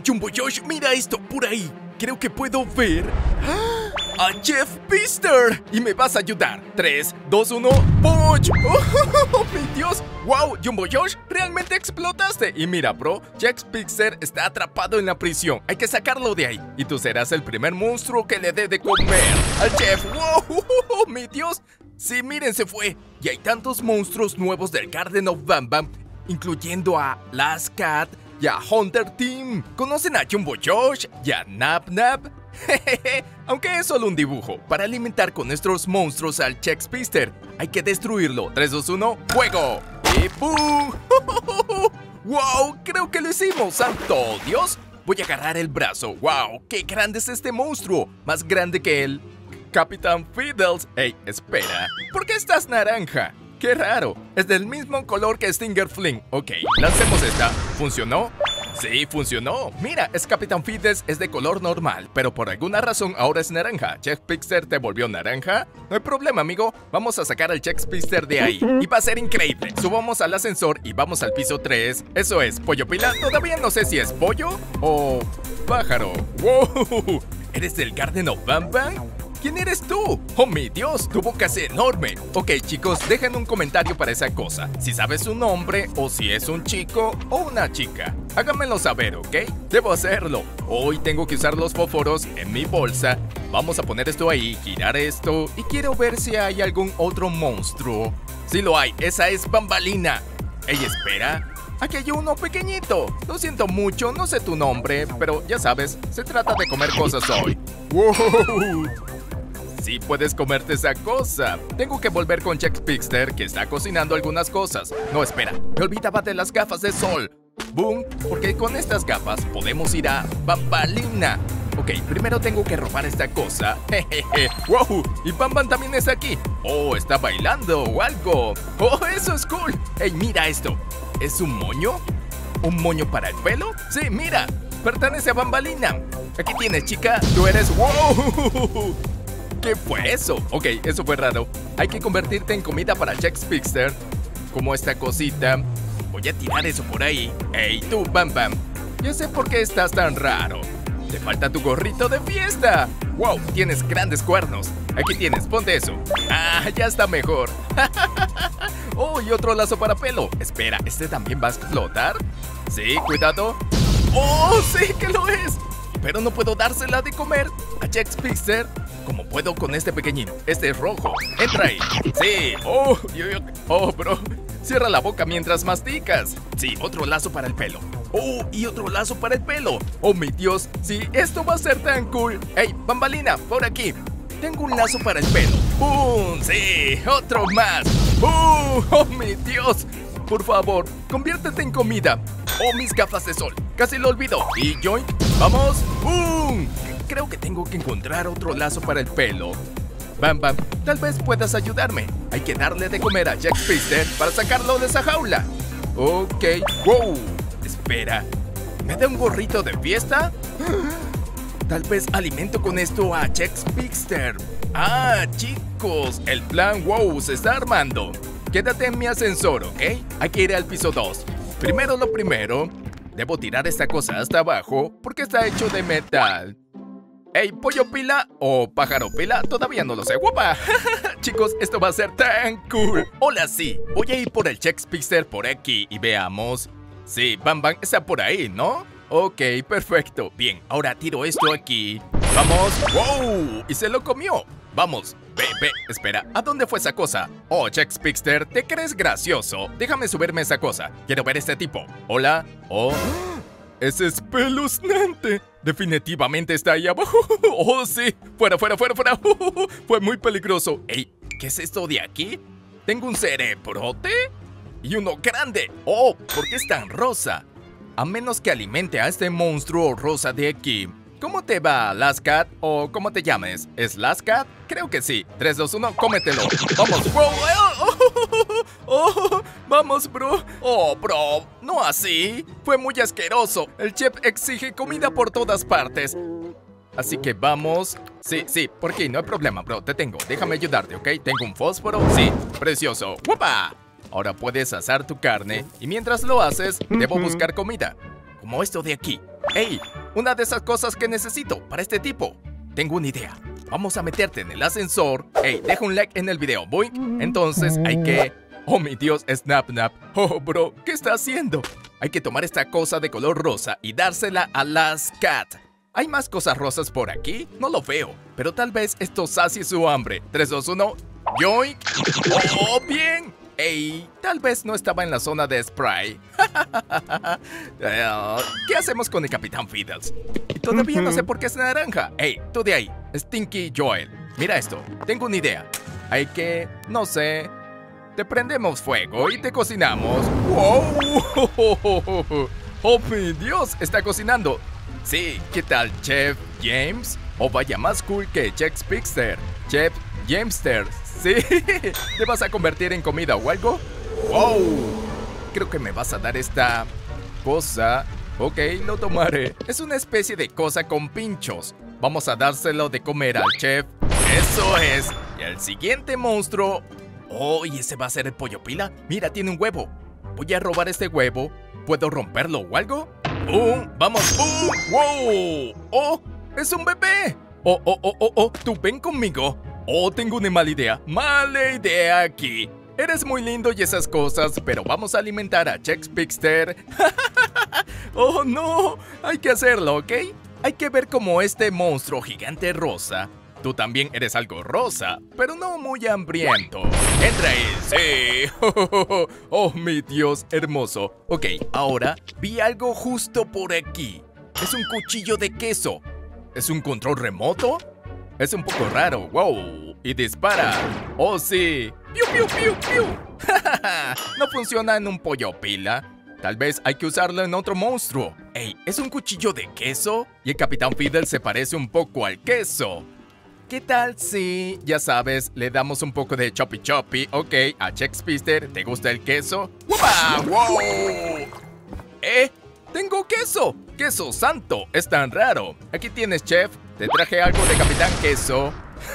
Jumbo Josh, mira esto por ahí. Creo que puedo ver a Chef Pister. Y me vas a ayudar. 3, 2, 1, ¡punch! ¡Oh, mi Dios! ¡Wow! Jumbo Josh, realmente explotaste. Y mira, bro, Chef Pister está atrapado en la prisión. Hay que sacarlo de ahí. Y tú serás el primer monstruo que le dé de comer al chef. ¡Wow! ¡Mi Dios! Sí, miren, se fue. Y hay tantos monstruos nuevos del Garden of Banban, incluyendo a Last Cat y a Hunter Team. ¿Conocen a Jumbo Josh y a Nap Nap? Jejeje, aunque es solo un dibujo. Para alimentar con nuestros monstruos al Chef Pister, hay que destruirlo. 3, 2, 1, ¡fuego! ¡Y ¡pum! ¡Wow! Creo que lo hicimos, ¡santo Dios! Voy a agarrar el brazo. ¡Wow! ¡Qué grande es este monstruo! Más grande que el Capitán Fiddles. ¡Ey, espera! ¿Por qué estás naranja? ¡Qué raro! Es del mismo color que Stinger Fling. Ok, lancemos esta. ¿Funcionó? Sí, funcionó. Mira, es Capitán Fiddles, es de color normal, pero por alguna razón ahora es naranja. Chef Pister te volvió naranja. No hay problema, amigo. Vamos a sacar al Chef Pister de ahí. Y va a ser increíble. Subamos al ascensor y vamos al piso 3. Eso es, Pollo Pila. Todavía no sé si es pollo o pájaro. ¡Wow! ¿Eres del Garden of Banban? ¿Quién eres tú? ¡Oh, mi Dios! Tu boca es enorme. Ok, chicos, dejen un comentario para esa cosa. Si sabes su nombre o si es un chico o una chica. Háganmelo saber, ¿ok? Debo hacerlo. Hoy tengo que usar los fósforos en mi bolsa. Vamos a poner esto ahí, girar esto. Y quiero ver si hay algún otro monstruo. Sí lo hay, esa es Bambalina. Ey, espera. Aquí hay uno pequeñito. Lo siento mucho, no sé tu nombre, pero ya sabes, se trata de comer cosas hoy. ¡Wow! Sí puedes comerte esa cosa. Tengo que volver con Chef Pister, que está cocinando algunas cosas. No, espera, me olvidaba de las gafas de sol. Boom, porque con estas gafas podemos ir a Bambalina. Ok, primero tengo que robar esta cosa. Jejeje, wow, y Bamban también está aquí. Oh, está bailando o algo. Oh, eso es cool. Hey, mira esto. ¿Es un moño? ¿Un moño para el pelo? Sí, mira, pertenece a Bambalina. Aquí tienes, chica, tú eres... ¡Wow! ¿Qué fue eso? Ok, eso fue raro. Hay que convertirte en comida para Chef Pister. Como esta cosita. Voy a tirar eso por ahí. ¡Ey, tú, Bam Bam! Ya sé por qué estás tan raro. Te falta tu gorrito de fiesta. ¡Wow! Tienes grandes cuernos. Aquí tienes, ponte eso. ¡Ah, ya está mejor! ¡Oh, y otro lazo para pelo! Espera, ¿este también va a explotar? Sí, cuidado. ¡Oh, sí que lo es! Pero no puedo dársela de comer a Chef Pister. Como puedo con este pequeñín. Este es rojo. Entra ahí. Sí. Oh, bro. Cierra la boca mientras masticas. Sí, otro lazo para el pelo. Oh, y otro lazo para el pelo. Oh, mi Dios. Sí, esto va a ser tan cool. Hey, Bambalina, por aquí. Tengo un lazo para el pelo. ¡Bum! Sí, otro más. ¡Oh, mi Dios! Por favor, conviértete en comida. Oh, mis gafas de sol. Casi lo olvido. Y joink. ¡Vamos! ¡Bum! Creo que tengo que encontrar otro lazo para el pelo. Bam Bam, tal vez puedas ayudarme. Hay que darle de comer a Chef Pister para sacarlo de esa jaula. Ok. ¡Wow! Espera. ¿Me da un gorrito de fiesta? Tal vez alimento con esto a Chef Pister. Ah, chicos, el plan wow se está armando. Quédate en mi ascensor, ¿ok? Hay que ir al piso 2. Primero lo primero. Debo tirar esta cosa hasta abajo porque está hecho de metal. ¡Ey, pollo pila o pájaro pila! Todavía no lo sé. ¡Guapa! Chicos, esto va a ser tan cool. Hola, sí. Voy a ir por el Chef Pister por aquí y veamos. Sí, Bam Bam está por ahí, ¿no? Ok, perfecto. Bien, ahora tiro esto aquí. ¡Vamos! ¡Wow! Y se lo comió. Vamos. Ve, espera. ¿A dónde fue esa cosa? Oh, Chef Pister, ¿te crees gracioso? Déjame subirme esa cosa. Quiero ver este tipo. Hola. Oh. ¡Es espeluznante! Definitivamente está ahí abajo. ¡Oh, sí! ¡Fuera! Fue muy peligroso. ¡Ey! ¿Qué es esto de aquí? Tengo un cerebrote y uno grande. ¡Oh! ¿Por qué es tan rosa? A menos que alimente a este monstruo rosa de aquí. ¿Cómo te va, Last Cat? ¿O cómo te llames? ¿Es Last Cat? Creo que sí. 3, 2, 1, cómetelo. ¡Vamos, bro! ¡Oh! ¡Vamos, bro! ¡Oh, bro! ¡No así! Fue muy asqueroso. El chef exige comida por todas partes. Así que vamos. Sí, por aquí, no hay problema, bro. Te tengo. Déjame ayudarte, ¿ok? Tengo un fósforo. Sí, precioso. ¡Guapa! Ahora puedes asar tu carne. Y mientras lo haces, debo buscar comida. Como esto de aquí. ¡Ey! Una de esas cosas que necesito para este tipo. Tengo una idea. Vamos a meterte en el ascensor. ¡Ey! Deja un like en el video, ¿voy? Entonces hay que... ¡Oh, mi Dios! Snap, Snap. ¡Oh, bro! ¿Qué está haciendo? Hay que tomar esta cosa de color rosa y dársela a las Cat. ¿Hay más cosas rosas por aquí? No lo veo, pero tal vez esto sacie su hambre. 3, 2, 1... ¡Yoink! ¡Oh, bien! ¡Ey! Tal vez no estaba en la zona de spray. ¿Qué hacemos con el Capitán Fiddles? Todavía no sé por qué es naranja. ¡Ey! Tú de ahí, Stinky Joel. Mira esto, tengo una idea. Hay que... no sé... Te prendemos fuego y te cocinamos. ¡Wow! ¡Oh, mi Dios! Está cocinando. Sí, ¿qué tal, Chef James? O vaya, más cool que Chef Pixter. Chef Jamester. Sí, ¿te vas a convertir en comida o algo? ¡Wow! Creo que me vas a dar esta cosa. Ok, lo tomaré. Es una especie de cosa con pinchos. Vamos a dárselo de comer al chef. ¡Eso es! Y el siguiente monstruo... Oh, ¿y ese va a ser el pollo pila? Mira, tiene un huevo. Voy a robar este huevo. ¿Puedo romperlo o algo? ¡Bum! ¡Vamos! ¡Bum! ¡Wow! ¡Oh! ¡Es un bebé! ¡Oh! ¡Tú ven conmigo! ¡Oh! Tengo una mala idea. ¡Mala idea aquí! Eres muy lindo y esas cosas, pero vamos a alimentar a Chef Pixter. ¡Oh, no! Hay que hacerlo, ¿ok? Hay que ver cómo este monstruo gigante rosa... Tú también eres algo rosa, pero no muy hambriento. ¡Entra ahí! ¡Sí! ¡Oh, mi Dios hermoso! Ok, ahora vi algo justo por aquí. Es un cuchillo de queso. ¿Es un control remoto? Es un poco raro. ¡Wow! Y dispara. ¡Oh, sí! ¡Piu, piu, piu, piu! No funciona en un pollo pila. Tal vez hay que usarlo en otro monstruo. ¡Ey! ¿Es un cuchillo de queso? Y el Capitán Fiddle se parece un poco al queso. ¿Qué tal si, ya sabes, le damos un poco de choppy choppy? Ok, a Chef Pixter, ¿te gusta el queso? ¡Upa! ¡Wow! ¡Tengo queso! ¡Queso santo! Es tan raro. Aquí tienes, chef. Te traje algo de Capitán Queso.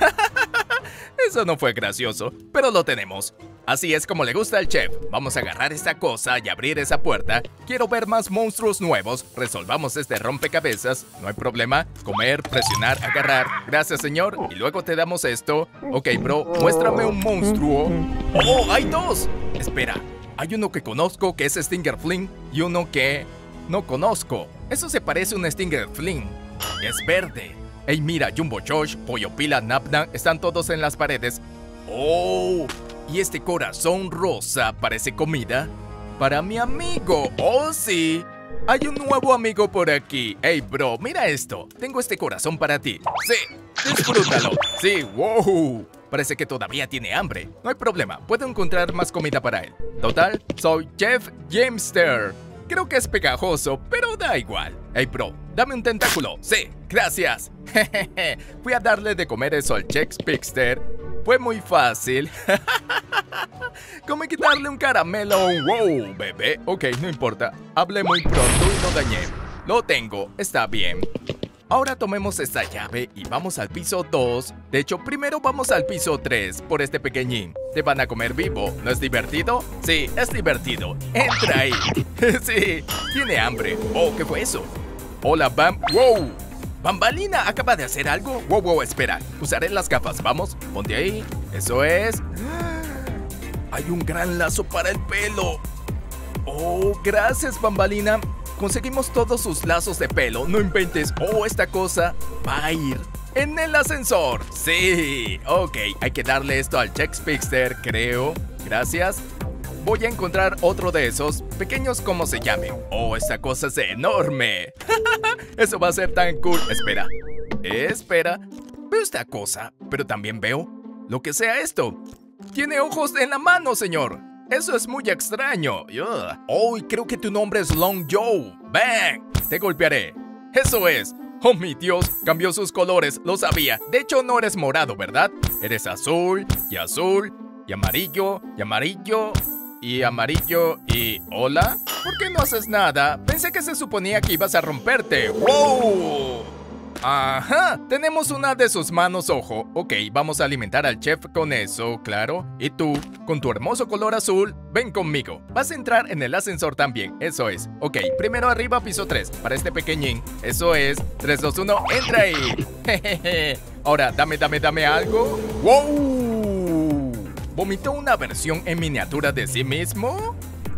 Eso no fue gracioso, pero lo tenemos. Así es como le gusta al chef. Vamos a agarrar esta cosa y abrir esa puerta. Quiero ver más monstruos nuevos. Resolvamos este rompecabezas. No hay problema. Comer, presionar, agarrar. Gracias, señor. Y luego te damos esto. Ok, bro, muéstrame un monstruo. ¡Oh, hay dos! Espera, hay uno que conozco que es Stinger Fling y uno que no conozco. Eso se parece a un Stinger Fling. Es verde. Ey, mira, Jumbo Josh, Pollo Pila, Napna, están todos en las paredes. ¡Oh! Y este corazón rosa parece comida para mi amigo. ¡Oh, sí! Hay un nuevo amigo por aquí. ¡Ey, bro! Mira esto. Tengo este corazón para ti. ¡Sí! ¡Disfrútalo! ¡Sí! ¡Wow! Parece que todavía tiene hambre. No hay problema. Puedo encontrar más comida para él. Total, soy Chef Jamester. Creo que es pegajoso, pero da igual. ¡Ey, bro! ¡Dame un tentáculo! ¡Sí! ¡Gracias! Jejeje. Fui a darle de comer eso al Chef Pixter. Fue muy fácil. ¿Cómo quitarle un caramelo a un wow, bebé? Ok, no importa. Hablé muy pronto y lo dañé. Lo tengo, está bien. Ahora tomemos esta llave y vamos al piso 2. De hecho, primero vamos al piso 3 por este pequeñín. Te van a comer vivo. ¿No es divertido? Sí, es divertido. Entra ahí. Sí, tiene hambre. Oh, ¿qué fue eso? Hola, Bam. ¡Wow! ¿Bambalina acaba de hacer algo? Wow, espera. Usaré las gafas, vamos. Ponte ahí. Eso es. Hay un gran lazo para el pelo. Oh, gracias, Bambalina. Conseguimos todos sus lazos de pelo. No inventes. Oh, esta cosa va a ir en el ascensor. Sí. Ok, hay que darle esto al Chef Pixter, creo. Gracias. Voy a encontrar otro de esos, pequeños como se llamen. Oh, esta cosa es enorme. Eso va a ser tan cool. Espera. Veo esta cosa, pero también veo lo que sea esto. Tiene ojos en la mano, señor. Eso es muy extraño. Oh, y creo que tu nombre es Long Joe. ¡Bang! Te golpearé. Eso es. Oh, mi Dios, cambió sus colores, lo sabía. De hecho, no eres morado, ¿verdad? Eres azul, y azul, y amarillo, y amarillo, y amarillo, y... ¿Hola? ¿Por qué no haces nada? Pensé que se suponía que ibas a romperte. ¡Wow! Ajá, tenemos una de sus manos ojo. Ok, vamos a alimentar al chef con eso, claro. Y tú, con tu hermoso color azul, ven conmigo. Vas a entrar en el ascensor también, eso es. Ok, primero arriba, piso 3, para este pequeñín. Eso es, 3, 2, 1, entra ahí. Jejeje. Ahora, dame algo. ¡Wow! ¿Vomitó una versión en miniatura de sí mismo?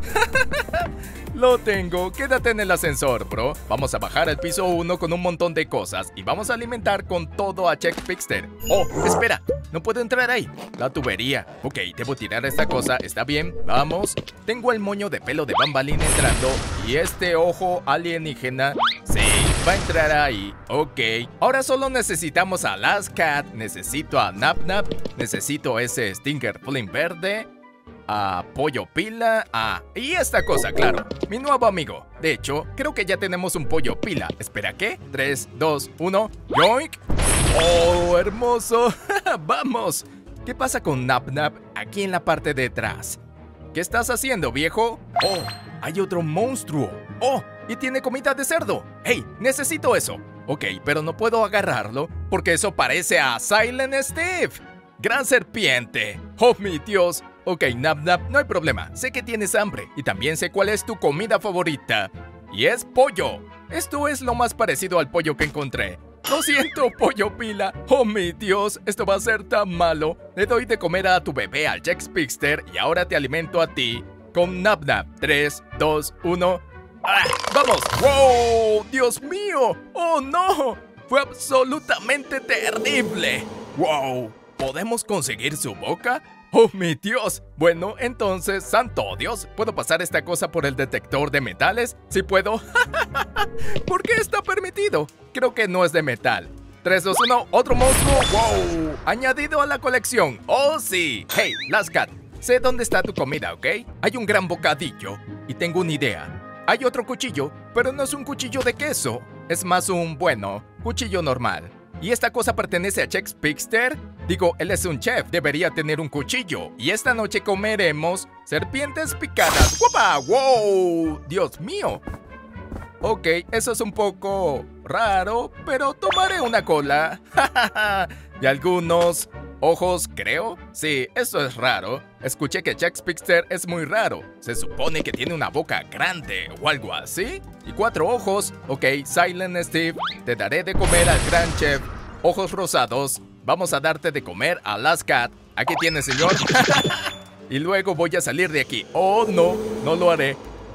Lo tengo, quédate en el ascensor, bro. Vamos a bajar al piso 1 con un montón de cosas y vamos a alimentar con todo a Chef Pixter. Oh, espera, no puedo entrar ahí. La tubería. Ok, debo tirar esta cosa, está bien, vamos. Tengo el moño de pelo de Bambalín entrando y este ojo alienígena, sí, va a entrar ahí. Ok, ahora solo necesitamos a Last Cat, necesito a Nap Nap, necesito ese Stinger Flynn verde, a Pollo Pila, y esta cosa, claro, mi nuevo amigo. De hecho, creo que ya tenemos un Pollo Pila. Espera, ¿qué? 3, 2, 1, ¡yoink! ¡Oh, hermoso! ¡Vamos! ¿Qué pasa con Nap Nap aquí en la parte de atrás? ¿Qué estás haciendo, viejo? ¡Oh, hay otro monstruo! ¡Oh, y tiene comida de cerdo! ¡Hey, necesito eso! Ok, pero no puedo agarrarlo porque eso parece a Silent Steve. ¡Gran serpiente! ¡Oh, mi Dios! Ok, Nap Nap, no hay problema. Sé que tienes hambre y también sé cuál es tu comida favorita. Y es pollo. Esto es lo más parecido al pollo que encontré. Lo siento, Pollo Pila. Oh, mi Dios, esto va a ser tan malo. Le doy de comer a tu bebé al Chef Pixter y ahora te alimento a ti con Nap Nap. 3, 2, 1. ¡Ah! ¡Vamos! ¡Wow! ¡Dios mío! ¡Oh, no! Fue absolutamente terrible. ¡Wow! ¿Podemos conseguir su boca? ¡Oh, mi Dios! Bueno, entonces, santo Dios, ¿puedo pasar esta cosa por el detector de metales? ¿Sí puedo? ¿Por qué está permitido? Creo que no es de metal. 3, 2, 1, otro monstruo. ¡Wow! Añadido a la colección. ¡Oh, sí! Hey, Last Cat, sé dónde está tu comida, ¿ok? Hay un gran bocadillo y tengo una idea. Hay otro cuchillo, pero no es un cuchillo de queso. Es más un, bueno, cuchillo normal. ¿Y esta cosa pertenece a Chef Pixter? Digo, él es un chef, debería tener un cuchillo. Y esta noche comeremos serpientes picadas. ¡Guapa! ¡Wow! ¡Dios mío! Ok, eso es un poco raro, pero tomaré una cola. Y algunos ojos, creo. Sí, eso es raro. Escuché que Chef Pixter es muy raro. Se supone que tiene una boca grande o algo así. Y 4 ojos. Ok, Silent Steve, te daré de comer al gran chef. Ojos rosados. Vamos a darte de comer a Last Cat. Aquí tienes, señor. Y luego voy a salir de aquí. Oh, no, no lo haré.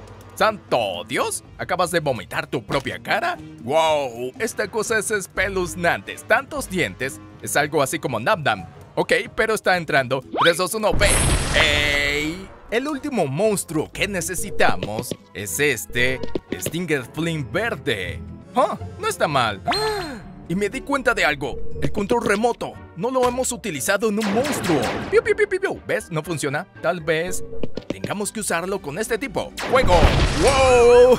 ¡Santo Dios! ¿Acabas de vomitar tu propia cara? ¡Wow! Esta cosa es espeluznante. Tantos dientes. Es algo así como Nap Nap. Ok, pero está entrando. 3, 2, 1, ¡ve! ¡Ey! El último monstruo que necesitamos es este Stinger Flynn verde. ¡Ah! No está mal. Y me di cuenta de algo. El control remoto. No lo hemos utilizado en un monstruo. ¡Piu, piu, piu, piu, piu! ¿Ves? No funciona. Tal vez tengamos que usarlo con este tipo. ¡Fuego! ¡Wow!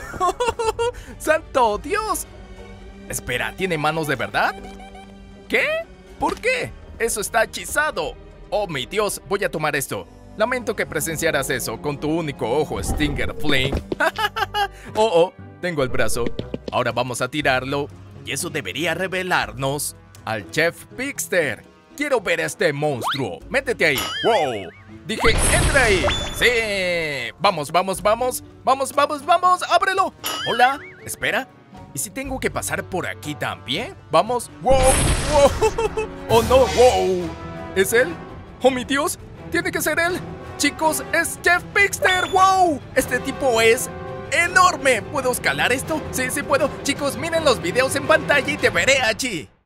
¡Santo Dios! Espera, ¿tiene manos de verdad? ¿Qué? ¿Por qué? Eso está hechizado. Oh, mi Dios, voy a tomar esto. Lamento que presenciaras eso con tu único ojo, Stinger Flynn. Oh, tengo el brazo. Ahora vamos a tirarlo. Y eso debería revelarnos al Chef Pixter. Quiero ver a este monstruo. Métete ahí. ¡Wow! Dije, entra ahí. ¡Sí! Vamos, vamos, vamos. Vamos, vamos, vamos. ¡Ábrelo! Hola. Espera. ¿Y si tengo que pasar por aquí también? Vamos. ¡Wow! ¡Wow! ¡Oh, no! ¡Wow! ¿Es él? ¡Oh, mi Dios! ¡Tiene que ser él! Chicos, es Chef Pixter. ¡Wow! Este tipo es enorme. ¿Puedo escalar esto? Sí, sí puedo. Chicos, miren los videos en pantalla y te veré allí.